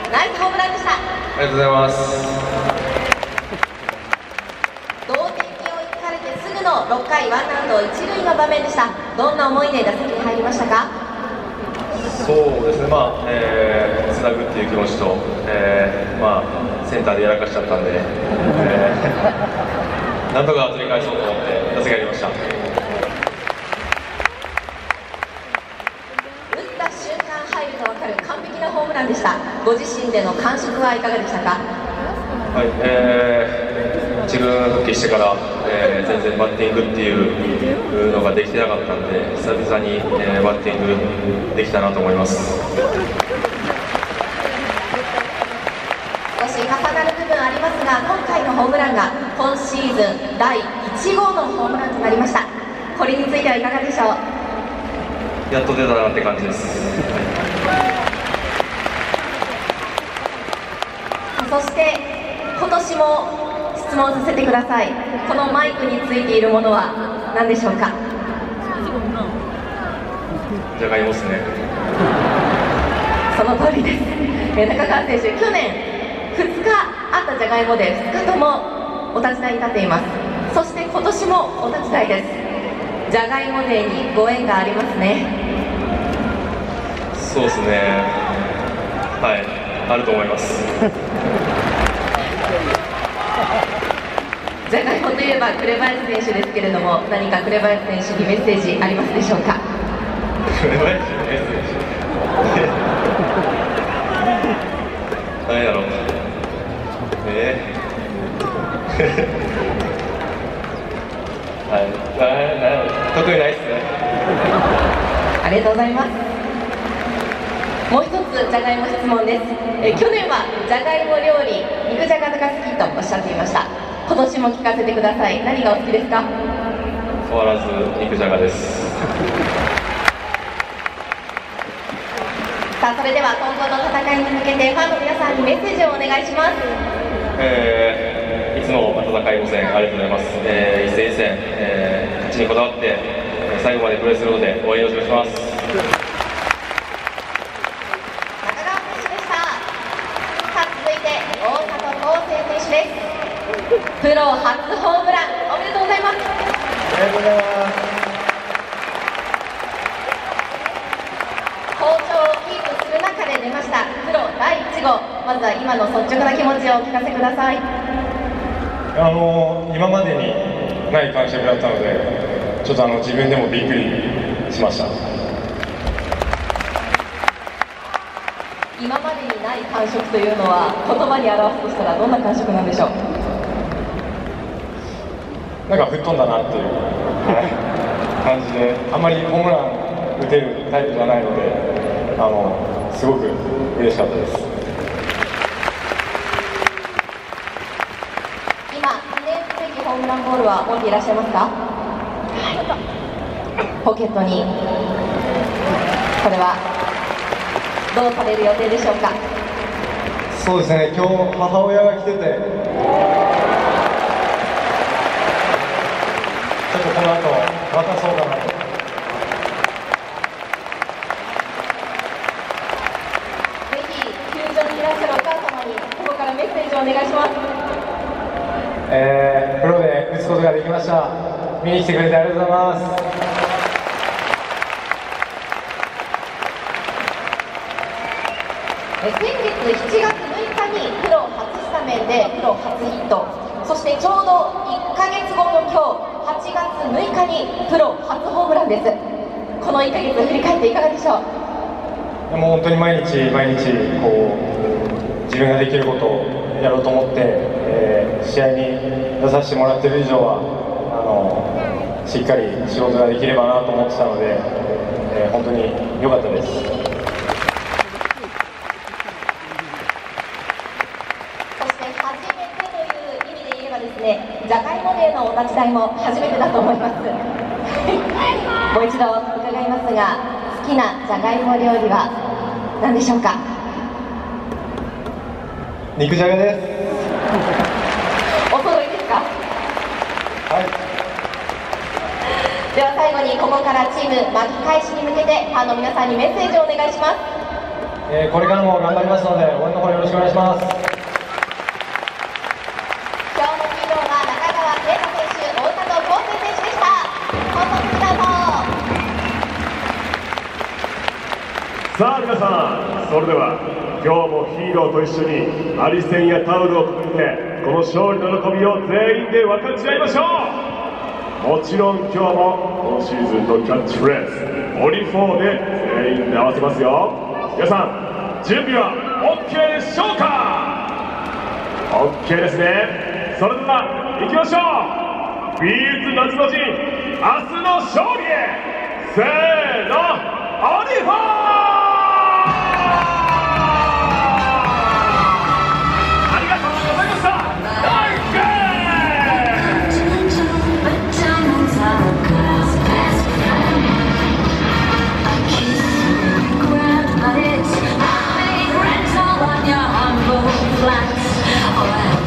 ナイスホームランでした。 ありがとうございます。 同点に追いつかれてすぐの6回ワンアウト一塁の場面でした。どんな思いで打席に入りましたか？ そうですね、つなぐっていう気持ちと、センターでやらかしちゃったんで、なんとか取り返そうと思って打席入りました。 打った瞬間入ると分かる完璧なホームランでした。ご自身での感触はいかがでしたか？ はい、自分復帰してから、全然バッティングっていうのができてなかったんで、久々に、バッティングできたなと思います。 少し重なる部分ありますが、今回のホームランが今シーズン第1号のホームランとなりました。これについてはいかがでしょう？ やっと出たなって感じです。 そして今年も質問させてください。このマイクについているものは何でしょうか？ じゃがいもっすね。 その通りです。中川選手、去年2日あったじゃがいもで2日ともお立ち台に立っています。そして今年もお立ち台です。じゃがいもデーにご縁がありますね。 そうですね、はい、あると思います。 じゃがいもといえば紅林選手ですけれども、何か紅林選手にメッセージありますでしょうか？ 紅林選手何やろう、はい、特にないっすね。 ありがとうございます。もう一つじゃがいも質問です。去年はじゃがいも料理、肉じゃがが好きとおっしゃっていました。今年も聞かせてください。何がお好きですか？ 変わらず肉じゃがです。 さあ、それでは今後の戦いに向けてファンの皆さんにメッセージをお願いします。 いつも温かいご声援ありがとうございます。一戦一戦、勝ちにこだわって最後までプレーするので応援よろしくお願いします。 中川選手でした。さあ、続いて大里康生選手です。プロ初ホームランおめでとうございます。 ありがとうございます。 好調をキープする中で出ましたプロ第1号。まずは今の率直な気持ちをお聞かせください。 今までにない感触だったので、ちょっと自分でもびっくりしました。 今までにない感触というのは言葉に表すとしたらどんな感触なんでしょう？ なんか吹っ飛んだなっていう感じで、あんまりホームラン打てるタイプじゃないので、すごく嬉しかったです。 今、記念すべきホームランボールは持っていらっしゃいますか？はい、ポケットに。これはどうされる予定でしょうか？ そうですね、今日母親が来てて、ちょっとこの後渡そうかなと。 ぜひ球場にいらっしゃるお母様にここからメッセージをお願いします。 プロで打つことができました。見に来てくれてありがとうございます。 先月7月6日にプロ初スタメンでプロ初ヒット、そしてちょうど1ヶ月後の今日8月6日にプロ初ホームランです。この1ヶ月振り返っていかがでしょう？ もう本当に毎日毎日こう自分ができることをやろうと思って、試合に出させてもらっている以上はしっかり仕事ができればなと思ってたので、本当に良かったです。 そして初めてという意味で言えばですね、じゃがいもデーのお立ち台も初めてだと思います。もう一度伺いますが、好きなじゃがいも料理は何でしょうか？ 肉じゃがです。 お揃いですか？ はい。 では最後にここからチーム巻き返しに向けてファンの皆さんにメッセージをお願いします。 これからも頑張りますので応援の方よろしくお願いします。 今日のヒーローは中川圭太選手、大里康生選手でした。放送スタート。 さあ皆さん、それでは今日もヒーローと一緒にアリセンやタオルを掲げてこの勝利の喜びを全員で分かち合いましょう。もちろん今日も今シーズンのキャッチフレーズオリ4で全員で合わせますよ。皆さん準備は OK でしょうか？ OK ですね。それでは行きましょう。ビーズ夏の陣、明日の勝利へ、せーの、オリフォー。 Flats.